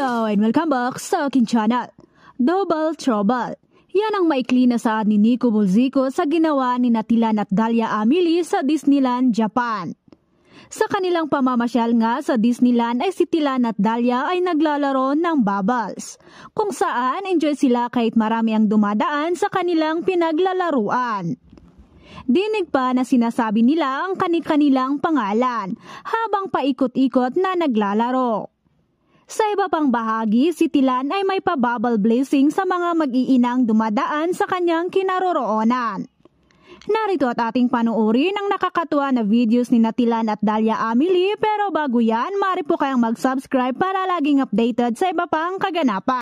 Hello and welcome back sa aking channel, Double Trouble. Yan ang maikli na saad ni Nico Bulzico sa ginawa ni Tilan at Dalia Amili sa Disneyland, Japan. Sa kanilang pamamasyal nga sa Disneyland ay si Tilan at Dalia ay naglalaro ng bubbles, kung saan enjoy sila kahit marami ang dumadaan sa kanilang pinaglalaruan. Dinig pa na sinasabi nila ang kanilang pangalan habang paikot-ikot na naglalaro. Sa iba pang bahagi, si Tilan ay may pa-bubble blessing sa mga mag-iinang dumadaan sa kanyang kinaroroonan. Narito at ating panuorin ang nakakatuwa na videos ni Tilan at Dalia Amili, pero bago yan, maaari po kayong mag-subscribe para laging updated sa iba pang kaganapan.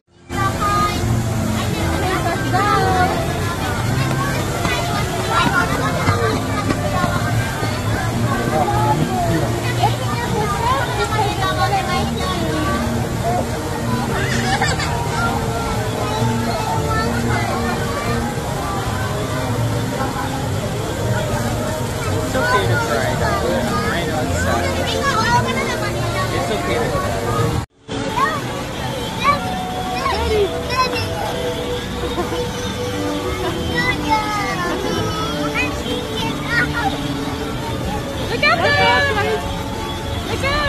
It's okay to try. I know it's sad. It's okay to try. Look out, guys! Look out!